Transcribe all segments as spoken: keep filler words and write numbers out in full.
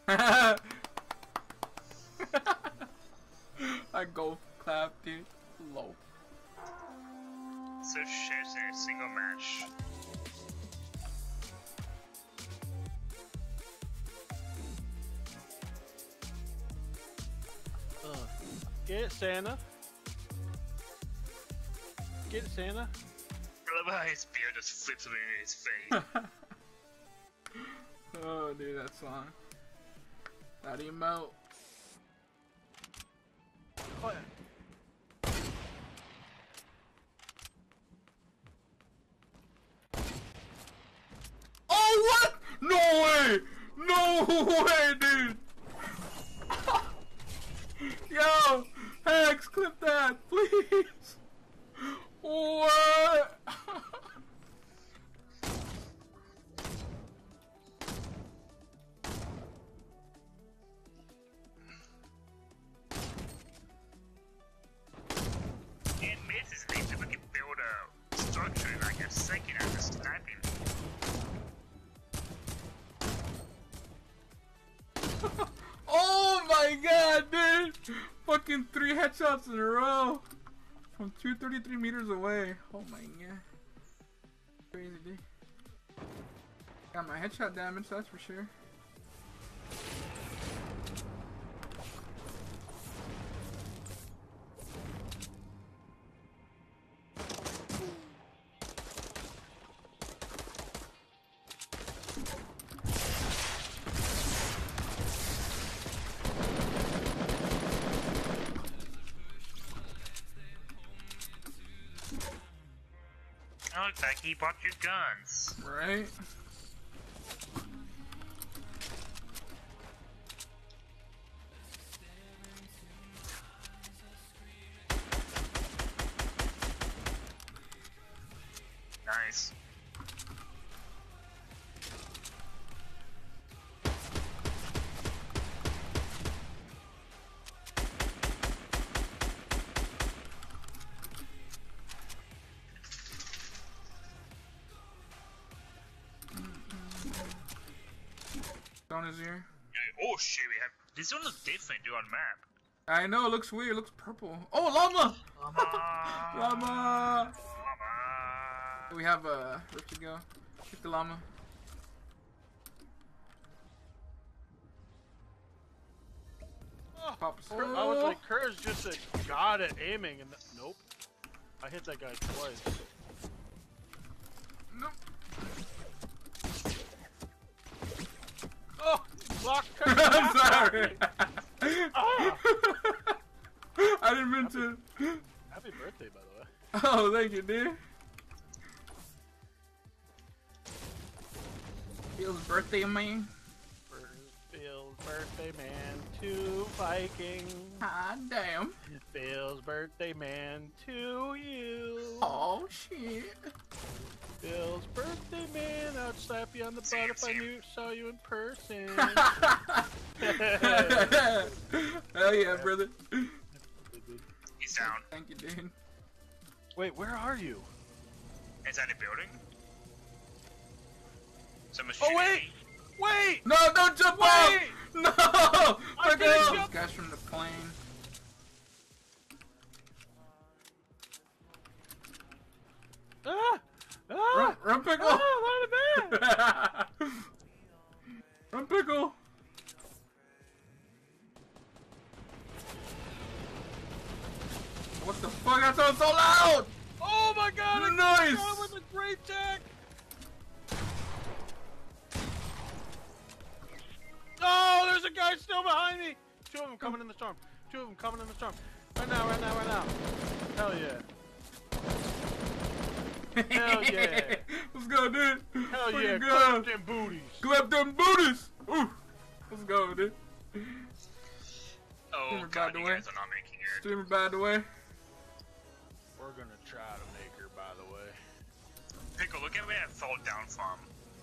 I golf clap, dude. Low. So shit in a single match. Uh, get it, Santa. Get it, Santa. I love how his beard just flips in his face. Oh, dude, that song. That emote. Oh, yeah. Oh, what? No way! No way, dude! Yo! Hex, clip that, please! What? It misses me so we can build a structure in like a second after sniping. Oh my god, dude! Fucking three headshots in a row! From two hundred thirty-three meters away. Oh my god. Crazy, dude. Got my headshot damage, that's for sure. Oh, looks like he bought your guns. Right? Nice. On his ear. Oh shit, we have. This one looks different, dude, on map. I know, it looks weird. It looks purple. Oh, llama! Llama! Llama! Llama! We have a. Uh, where to go? Get the llama. Oh, Pop. Kurt, I was like, Kurt's just a god at aiming, and th nope. I hit that guy twice. Nope. Oh, block Kurt. I'm sorry. Ah. I didn't mean to. Happy birthday, by the way. Oh, thank you, dude. Bill's birthday, man. Bill's birthday man to Viking. Ah, damn. Bill's birthday man to you. Oh, shit. Bill's birthday man, I'd slap you on the butt if I knew saw you in person. Hell yeah, brother. He's down. Thank you, dude. Wait, where are you? Inside the building? Someone's Oh shooting wait! me. Wait! No, don't jump Wait! off! No! I Look didn't at jump- those guys from the plane. Ah! Ah! Run, run, pickle! Ah, not a man! Run, pickle! What the fuck? That sounds so loud! Oh my god! I Nice! got with a great tech! Oh, there's a guy still behind me! Two of them coming in the storm. Two of them coming in the storm. Right now, right now, right now. Hell yeah. Hell yeah. Let's go, dude. Hell Fucking yeah. go. Clap them booties. Clap them booties! Ooh. Let's go, dude. Oh Streamer god, by the you way. guys are not making it. Streamer, by the way. We're gonna try to make her, by the way. Pickle, look at where I fell down from.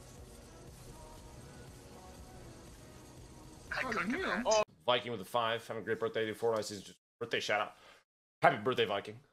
I Oh, couldn't the get hell? that. Oh. Viking with a five. Have a great birthday. Do four nice. Birthday shout out. Happy birthday, Viking.